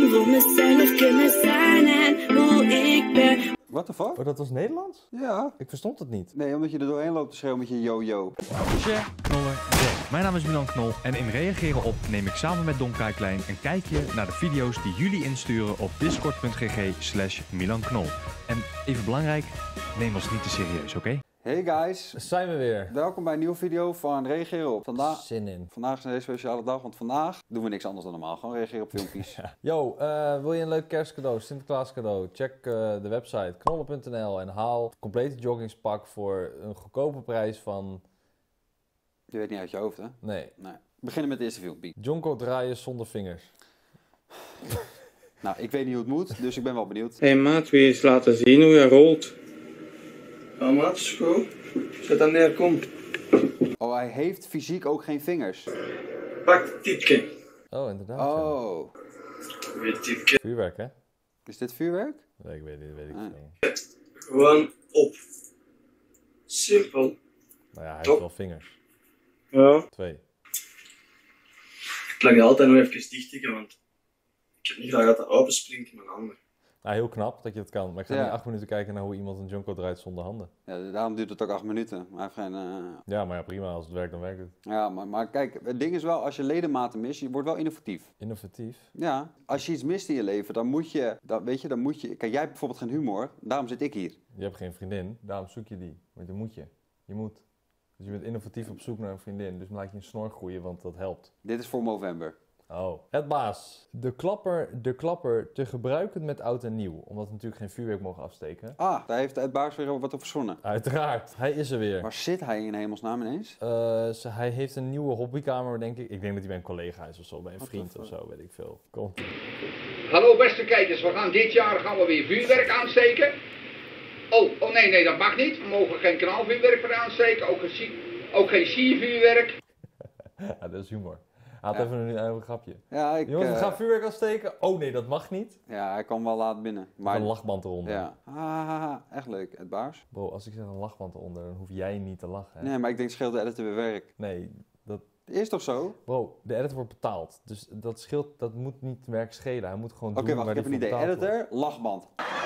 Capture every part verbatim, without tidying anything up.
voor mezelf kunnen zijn en hoe ik ben. What the fuck? Oh, dat was Nederlands? Ja. Ik verstond het niet. Nee, omdat je er doorheen loopt te schreeuwen met je yo-yo. Share, knollen, deel. Mijn naam is Milan Knol en in Reageren Op neem ik samen met Don Kijklijn een kijkje naar de video's die jullie insturen op discord.gg slash Milan Knol. En even belangrijk, neem ons niet te serieus, oké? Okay? Hey guys. Zijn we weer. Welkom bij een nieuwe video van Reageren Op. Vandaag, Zin in. vandaag is een hele speciale dag, want vandaag doen we niks anders dan normaal. Gewoon reageren op filmpjes. Ja. Yo, uh, wil je een leuk kerstcadeau, Sinterklaas cadeau? Check uh, de website knollen punt n l en haal het complete joggingspak voor een goedkope prijs van... Je weet niet uit je hoofd, hè? Nee. Nee. We beginnen met het eerste filmpje. Jonko draaien zonder vingers. Nou, ik weet niet hoe het moet, dus ik ben wel benieuwd. Hé hey, maat, wil je eens laten zien hoe je rolt? Ja maat, is goed. Zet dan neer, kom. Oh, hij heeft fysiek ook geen vingers. Pak het tipje. Oh, inderdaad. Oh. Weer tipje. Vuurwerk, hè? Is dit vuurwerk? Nee, ik weet het, weet ik Ah. veel. Gewoon op. Simpel. Nou ja, hij Top. heeft wel vingers. Ja. Twee. Ik lag je altijd nog even dicht, want ik heb niet graag dat het open springt in mijn handen. Nou, heel knap dat je het kan. Maar ik ga Ja. niet acht minuten kijken naar hoe iemand een Jonko draait zonder handen. Ja, daarom duurt het ook acht minuten. Maar hij heeft geen... eh, Ja, maar ja, prima. Als het werkt, dan werkt het. Ja, maar, maar kijk, het ding is wel, als je ledematen mist, je wordt wel innovatief. Innovatief. Ja, als je iets mist in je leven, dan moet je, dan, weet je, dan moet je... Kijk, jij hebt bijvoorbeeld geen humor, daarom zit ik hier. Je hebt geen vriendin, daarom zoek je die. Want dan moet je. Je moet. Dus je bent innovatief op zoek naar een vriendin. Dus dan laat je een snor groeien, want dat helpt. Dit is voor Movember. Oh. Het baas. De klapper, de klapper te gebruiken met oud en nieuw. Omdat we natuurlijk geen vuurwerk mogen afsteken. Ah, daar heeft Ed Baars weer wat op verzonnen. Uiteraard. Hij is er weer. Waar zit hij in hemelsnaam ineens? Uh, ze, hij heeft een nieuwe hobbykamer, denk ik. Ik denk dat hij bij een collega is of zo. Bij een What vriend the of fuck? zo, weet ik veel. Komt. Hallo beste kijkers, we gaan dit jaar gaan we weer vuurwerk aansteken. Oh, oh nee, nee, dat mag niet. We mogen geen knalvuurwerk meer aansteken, ook geen, sie- ook geen siervuurwerk. Ja, dat is humor. Hij had Ja. even een, een grapje. Ja, ik... Jongens, we eh, gaan vuurwerk afsteken. Oh nee, dat mag niet. Ja, hij kwam wel laat binnen. Maar... Een lachband eronder. Ja. Ah, echt leuk, Ed Baars. Bro, als ik zeg een lachband eronder, dan hoef jij niet te lachen. Hè? Nee, maar ik denk scheelt de editor weer werk. Nee, dat... Is toch zo? Bro, de editor wordt betaald. Dus dat scheelt, dat moet niet werk schelen. Hij moet gewoon Oké, doen wacht, ik waar heb een hij idee. voor betaald Editor, lachband.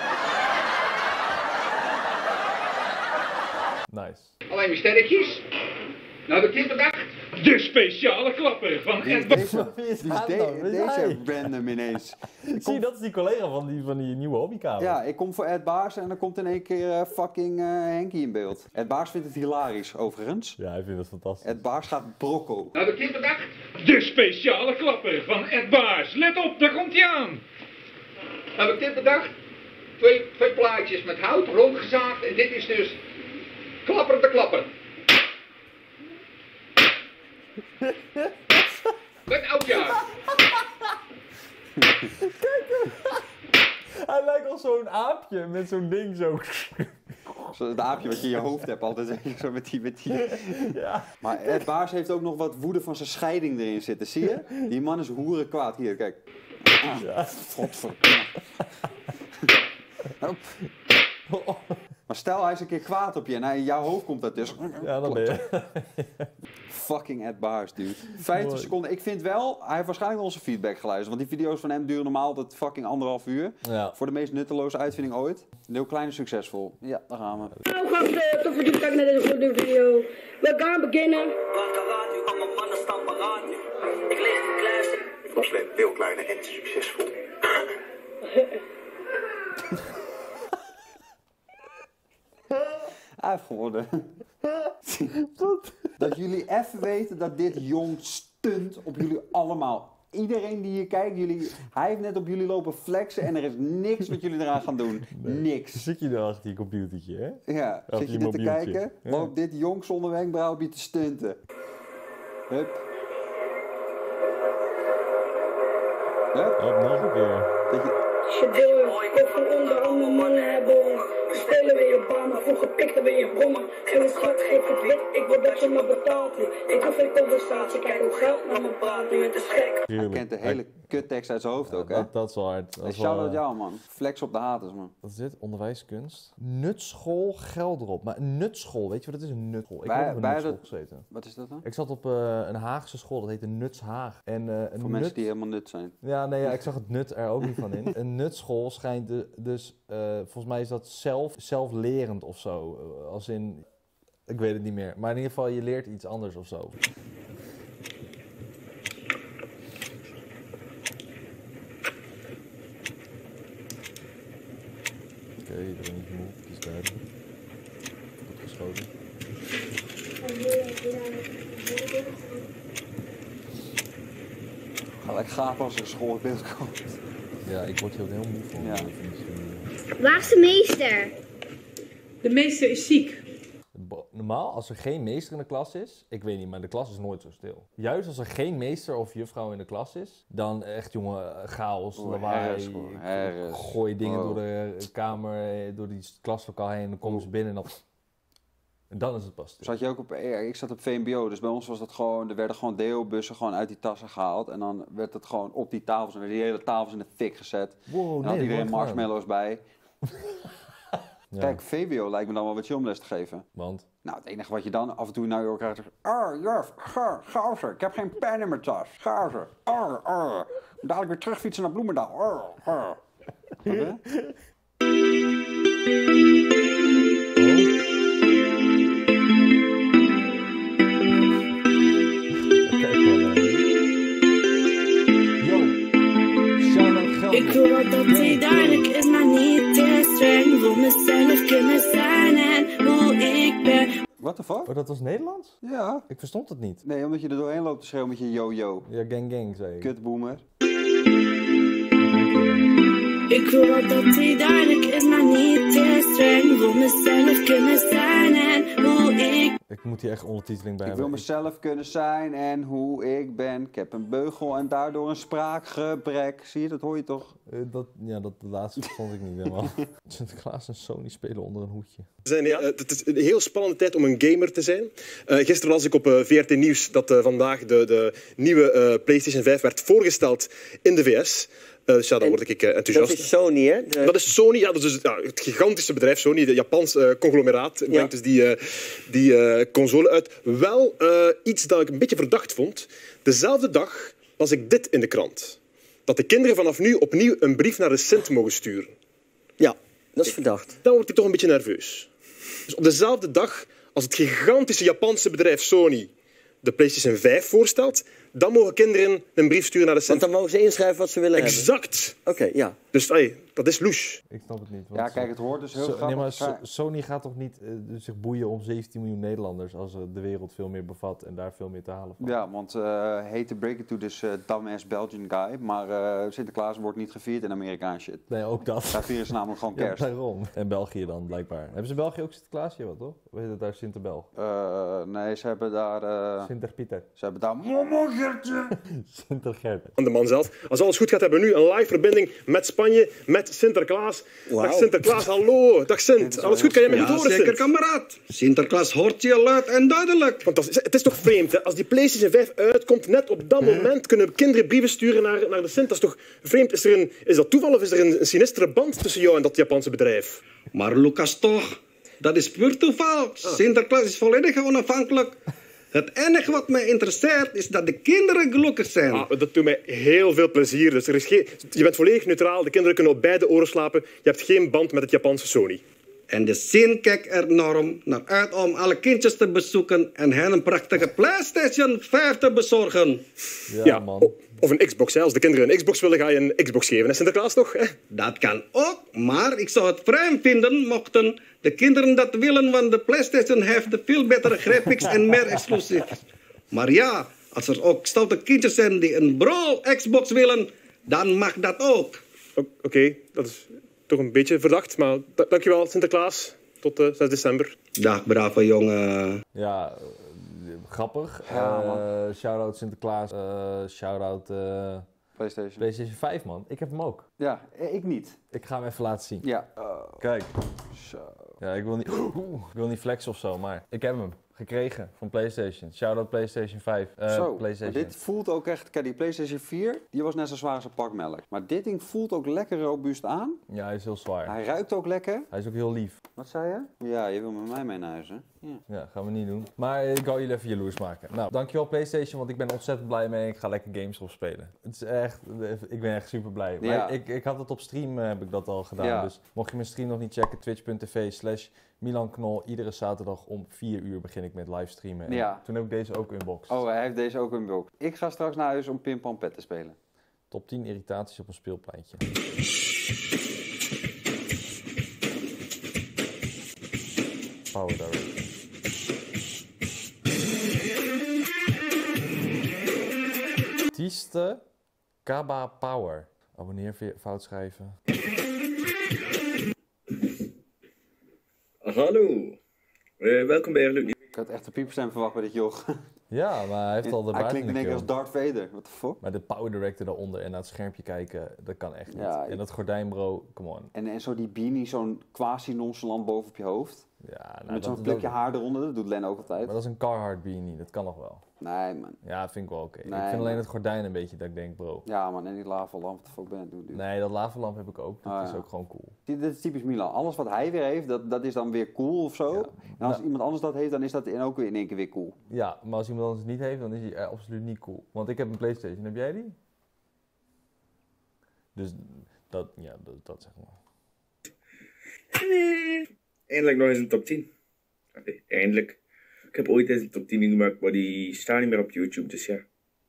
wordt. Nice. Alleen maar sterretjes. Nou heb ik dit bedacht. De speciale klapper van Wie is Ed Baars. deze, Wie is wie is hij de- dan? Wie is deze hij? random ineens? Zie je, dat is die collega van die, van die nieuwe hobbykamer. Ja, ik kom voor Ed Baars en dan komt in één keer eh, fucking uh, Henkie in beeld. Ed Baars vindt het hilarisch, overigens. Ja, hij vindt het fantastisch. Ed Baars gaat brocco. Nou heb ik dit bedacht. De speciale klapper van Ed Baars. Let op, daar komt hij aan. Nou heb ik dit bedacht. Twee, twee plaatjes met hout rondgezaagd. En dit is dus klapper de klapper. Met oudjaar. Hij lijkt al zo'n aapje met zo'n ding zo. Zo, het aapje wat je in je hoofd hebt altijd. weet je, Zo met die, met die. Ja. Maar Ed Baars heeft ook nog wat woede van zijn scheiding erin zitten. Zie je? Die man is hoeren kwaad. Hier, kijk. Ah, Ja. godverdomme. Hop. Maar stel hij is een keer kwaad op je en hij in jouw hoofd komt dat dus. Ja, dan ben je. Fucking Ed Baars, dude. vijftig Mooi. seconden. Ik vind wel, hij heeft waarschijnlijk onze feedback geluisterd. Want die video's van hem duren normaal altijd fucking anderhalf uur. Ja. Voor de meest nutteloze uitvinding ooit. Een heel klein en succesvol. Ja, daar gaan we. Nou gasten, toch voor jullie kijken naar deze gloednieuwe video. We gaan beginnen. Ik lees de kluis. Ons leven veel kleiner en succesvol. Hij heeft gewonnen. Dat jullie even weten dat dit jong stunt op jullie allemaal. Iedereen die hier kijkt, jullie, hij heeft net op jullie lopen flexen en er is niks wat jullie eraan gaan doen. Niks. Zit je daar achter je computertje, hè? Ja, Of zit je je dit te mobieltje. kijken? Ja. Loopt dit jong zonder wenkbrauw op je te stunten. Hup. Hup. Hop, nog een keer. Dat je... Shit boy, kop van onder allemaal mannen hebben. Spelen weer je baan vroeger pikte we je brommen. Geen schat, geef het wit, ik wil dat je me betaalt. Ik hoef geen conversatie, kijk hoe geld naar me praat, nu het is gek. Hij kent de hele kuttekst uit zijn hoofd Ja, ook, hè? dat, dat is wel hard. Dat Hey, is wel, shout-out eh, jou, man. Flex op de haters, man. Wat is dit? Onderwijskunst? Nutschool Gelderop. Maar een nutschool, weet je wat het is? Een nutschool. Ik Wij- heb op een wij nutschool hadden- gezeten. Wat is dat dan? Ik zat op uh, een Haagse school, dat heette Nutshaag. En, uh, een Voor nut... mensen die helemaal nut zijn. Ja, nee, ja, ik zag het nut er ook niet van in. Een nutschool schijnt de, dus, uh, volgens mij is dat zelf, zelflerend of zo. Uh, als in, ik weet het niet meer. Maar in ieder geval, je leert iets anders of zo. Oké, okay, iedereen is move, het is duidelijk. Goed geschoten. Gelijk gapen als er school in beeld komt. Ja, ik word hier ook heel moe van. Ja. Waar is de meester? De meester is ziek. Normaal, als er geen meester in de klas is, ik weet niet, maar de klas is nooit zo stil. Juist als er geen meester of juffrouw in de klas is, dan echt, jongen, chaos, Oh, lawaai. herres, hoor, herres. Gooi dingen Oh. door de kamer, door die klaslokaal heen en dan komen ze binnen en dan... En dan is het pas stil. Zat je ook op, ik zat op V M B O, dus bij ons was dat gewoon, er werden gewoon deelbussen gewoon uit die tassen gehaald. En dan werd het gewoon op die tafels, en werden die hele tafels in de fik gezet. Wow, en had nee, iedereen nooit gedaan. marshmallows bij. Ja. Kijk, V W O lijkt me dan wel wat chill om les te geven. Want? Nou, het enige wat je dan af en toe naar je krijgt is... Oh, juf, ga, ga ze. Ik heb geen pen in mijn tas. Ga ze. Oh, oh. Dadelijk weer terugfietsen naar Bloemendaal. Oh, oh. Snap je? Ik wil wel dat hij duidelijk is, maar niet te streng. Wil mezelf kunnen zijn en hoe ik ben. What the fuck? Oh, dat was Nederlands? Ja. Ik verstond het niet. Nee, omdat je er doorheen loopt te schreeuwen met je yo-yo. Ja, gang gang, zei ik. Kutboomer. Ik wil wel dat hij duidelijk is, maar niet te streng. Wil mezelf kunnen zijn en hoe ik... Ik moet hier echt ondertiteling bij Ik hebben. wil mezelf kunnen zijn en hoe ik ben. Ik heb een beugel en daardoor een spraakgebrek. Zie je, dat hoor je toch? Uh, dat, ja, dat de laatste vond ik niet helemaal. Sinterklaas en Sony spelen onder een hoedje. Zijn, uh, het is een heel spannende tijd om een gamer te zijn. Uh, gisteren las ik op uh, V R T Nieuws dat uh, vandaag de, de nieuwe uh, PlayStation vijf werd voorgesteld in de V S. Uh, dus ja, dan word ik uh, enthousiast. Dat is Sony, hè? De... Dat is Sony, ja, dat is dus, ja, het gigantische bedrijf Sony, de Japans uh, conglomeraat, brengt ja. dus die, uh, die uh, console uit. Wel uh, iets dat ik een beetje verdacht vond. Dezelfde dag las ik dit in de krant. Dat de kinderen vanaf nu opnieuw een brief naar de Sint mogen sturen. Ja, dat is verdacht. Dan word ik toch een beetje nerveus. Dus op dezelfde dag als het gigantische Japanse bedrijf Sony de PlayStation vijf voorstelt, dan mogen kinderen een brief sturen naar de Sint. Want dan mogen ze inschrijven wat ze willen exact. hebben. Oké, okay, ja. Dus ay, dat is louche. Ik snap het niet. Ja, kijk, het hoort dus heel so, grappig. Nee, maar so, Sony gaat toch niet uh, zich boeien om zeventien miljoen Nederlanders als uh, de wereld veel meer bevat en daar veel meer te halen van. Ja, want uh, hate to break it to this uh, dumbass Belgian guy, maar uh, Sinterklaas wordt niet gevierd in Amerikaan shit. Nee, ook dat. Daar vieren ze namelijk gewoon kerst. Ja, daarom. En België dan, blijkbaar. Hebben ze in België ook Sinterklaas? Ja, wat toch? Hoe heet het daar, Sinterbel? Uh, nee, ze hebben daar... Uh, Sinterpieter. Ze hebben daar... Mommogertje! Sintergert. Aan de man zelf. Als alles goed gaat, hebben we nu een live verbinding met Spanje, met Sinterklaas. Wow. Dag Sinterklaas, hallo. Dag Sint. Alles goed, kan jij mij ja, niet horen, zeker, Sint? kameraad. Sinterklaas hoort je luid en duidelijk. Want dat is, het is toch vreemd, hè? Als die PlayStation vijf uitkomt, net op dat moment kunnen kinderen brieven sturen naar, naar de Sint. Dat is toch vreemd? Is, er een, is dat toeval of is er een, een sinistere band tussen jou en dat Japanse bedrijf? Maar Lucas toch, dat is puur toeval. Ah. Sinterklaas is volledig onafhankelijk. Het enige wat mij interesseert is dat de kinderen gelukkig zijn. Ah, dat doet mij heel veel plezier. Dus er is geen, je bent volledig neutraal. De kinderen kunnen op beide oren slapen. Je hebt geen band met het Japanse Sony. En de Sint kijkt er enorm naar uit om alle kindjes te bezoeken en hen een prachtige PlayStation vijf te bezorgen. Ja, ja man. Of een Xbox. Hè. Als de kinderen een Xbox willen, ga je een Xbox geven. Hè, Sinterklaas toch? Hè? Dat kan ook, maar ik zou het vreemd vinden mochten de kinderen dat willen, want de PlayStation heeft veel betere graphics en meer exclusiefs. Maar ja, als er ook stoute kindjes zijn die een brawl Xbox willen, dan mag dat ook. Oké, okay, dat is toch een beetje verdacht, maar d- dankjewel Sinterklaas. Tot uh, zes december. Dag, brave jongen. Ja, uh, grappig. Ja, uh, shout-out Sinterklaas. Uh, shout-out uh, PlayStation. PlayStation vijf, man. Ik heb hem ook. Ja, ik niet. Ik ga hem even laten zien. Ja. Oh. Kijk. Zo. Ja, ik wil niet, ik wil niet flexen of zo, maar ik heb hem gekregen van PlayStation. Shout-out PlayStation vijf. Uh, Zo, PlayStation. maar dit voelt ook echt... Kijk, die PlayStation vier, die was net zo zwaar als een pak melk. Maar dit ding voelt ook lekker robuust aan. Ja, hij is heel zwaar. Hij ruikt ook lekker. Hij is ook heel lief. Wat zei je? Ja, je wil met mij mee naar huis, hè? Ja. Ja, gaan we niet doen. Maar ik wou jullie even jaloers maken. Nou, dankjewel PlayStation, want ik ben ontzettend blij mee. Ik ga lekker games opspelen. Het is echt... Ik ben echt super blij. Ja. Maar ik, ik had het op stream, uh, heb ik dat al gedaan. Ja. Dus mocht je mijn stream nog niet checken, twitch.tv slash Milan Knol. Iedere zaterdag om vier uur begin ik met livestreamen. En Ja. toen heb ik deze ook unboxed. Oh, hij heeft deze ook in bulk. Ik ga straks naar huis om Pim Pam Pet te spelen. Top tien irritaties op een speelpleintje. Power Direct. Tieste Kaba Power. Abonneer, fout schrijven. Hallo. Uh, welkom bij Luc. Ik had echt een pieperstem verwacht bij dit joch. Ja, maar hij heeft al de Hij baard klinkt in in de één keer keel. als Darth Vader. What the fuck? Maar de Power Director daaronder en naar het schermpje kijken, dat kan echt niet. Ja, en dat gordijn, bro, come on. En, en zo die beanie, zo'n quasi-nonchalant boven op je hoofd. Ja, nou, Met zo'n dat- plukje dat- haar eronder, dat doet Len ook altijd. Maar dat is een Carhartt beanie, dat kan nog wel. Nee, man. Ja, dat vind ik wel oké. Nee, ik vind alleen man. het gordijn een beetje dat ik denk, bro. Ja, man, en die lavalamp, wat de fuck ben je aan het doen, dude? Nee, dat lavalamp heb ik ook. Dat Ah, is ja. ook gewoon cool. Zie, dit is typisch Milan. Alles wat hij weer heeft, dat, dat is dan weer cool of zo. En als Nou. iemand anders dat heeft, dan is dat in ook weer in één keer weer cool. Ja, maar als iemand anders het niet heeft, dan is hij eh, absoluut niet cool. Want ik heb een PlayStation, heb jij die? Dus dat, ja, dat, dat zeg maar. Eindelijk nog eens een top tien. Allee, eindelijk. Ik heb ooit eens een top tien gemaakt, maar die staan niet meer op YouTube, dus ja.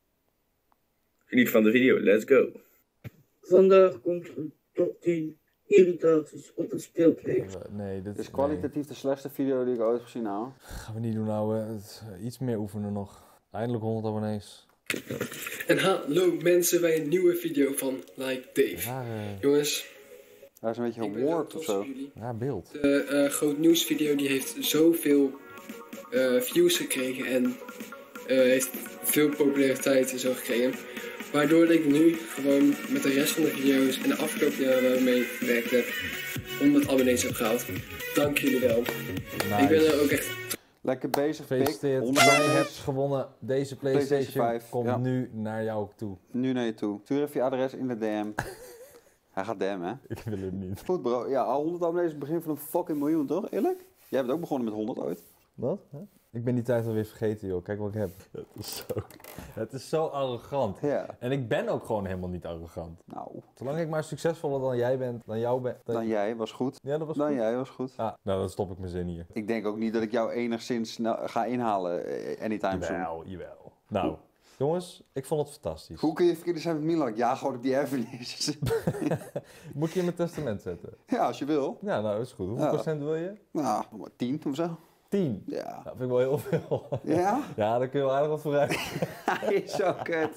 Geniet van de video, let's go. Vandaag komt een top tien irritaties op het speelplein. Nee, dit Dit is kwalitatief de slechtste video die ik ooit heb gezien, nou. Gaan we niet doen, nou. eh, het- Iets meer oefenen nog. Eindelijk honderd abonnees. En hallo mensen bij een nieuwe video van Like Dave. Rare, Jongens, Hij is een beetje gewarped of zo. raar beeld. de eh, groot nieuws video die heeft zoveel eh, views gekregen en eh, heeft veel populariteit en zo gekregen. Waardoor ik nu gewoon met de rest van de video's en de afgelopen jaren waar ik mee gewerkt heb, honderd abonnees heb gehaald. Dank jullie wel. Ik ben er ook echt... Lekker bezig, Pik. Gefeliciteerd. honderd Jij abonnees. hebt gewonnen. Deze PlayStation, PlayStation vijf, komt ja. nu naar jou toe. Nu naar je toe. Stuur even je adres in de D M. Hij gaat D M, hè? Ik wil het niet. Goed, bro. Ja, al honderd abonnees is het begin van een fucking miljoen, toch? Eerlijk? Jij bent ook begonnen met honderd ooit. Wat? Huh? Ik ben die tijd alweer vergeten, joh. Kijk wat ik heb. Het is zo, het is zo arrogant. Ja. En ik ben ook gewoon helemaal niet arrogant. Nou. Zolang ik maar succesvoller dan jij bent, dan jou ben. Dan jij, was goed. Ja, dat was Dan goed. jij, was goed. Ah, nou, dan stop ik mijn zin hier. Ik denk ook niet dat ik jou enigszins snel ga inhalen eh, anytime soon. Jawel, jawel. Nou, jongens, ik vond het fantastisch. Hoe kun je vrienden zijn met Milan? Ja, gewoon op die erfenis. Moet ik je in mijn testament zetten? Ja, als je wil. Ja, nou, is goed. Hoeveel Ja. procent wil je? Nou, maar tien of zo. Tien? Ja. Dat vind ik wel heel veel. Ja? Ja, daar kun je wel aardig wat vooruit. Hij is zo kut.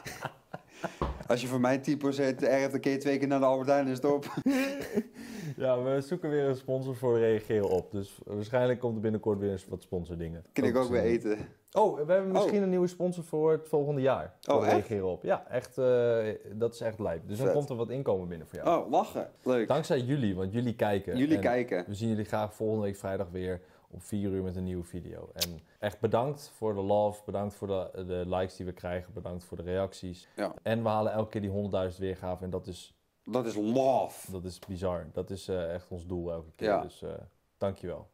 Als je voor mij tien procent erft, dan kun je twee keer naar de Albert Heijn en is het op. Ja, we zoeken weer een sponsor voor reageren op. Dus waarschijnlijk komt er binnenkort weer eens wat sponsordingen. Kun ik ook weer zien. eten. Oh, we hebben misschien Oh. een nieuwe sponsor voor het volgende jaar. Voor Oh, echt? reageren op. Ja, echt. eh, dat is echt lijp. Dus dan Vet. komt er wat inkomen binnen voor jou. Oh, lachen. Leuk. Dankzij jullie, want jullie kijken. Jullie En kijken. We zien jullie graag volgende week vrijdag weer om vier uur met een nieuwe video. En echt bedankt voor de love, bedankt voor de, de likes die we krijgen, bedankt voor de reacties. Ja. En we halen elke keer die honderdduizend weergaven en dat is... Dat is love. Dat is bizar. Dat is eh, echt ons doel elke keer. Ja. Dus eh dankjewel.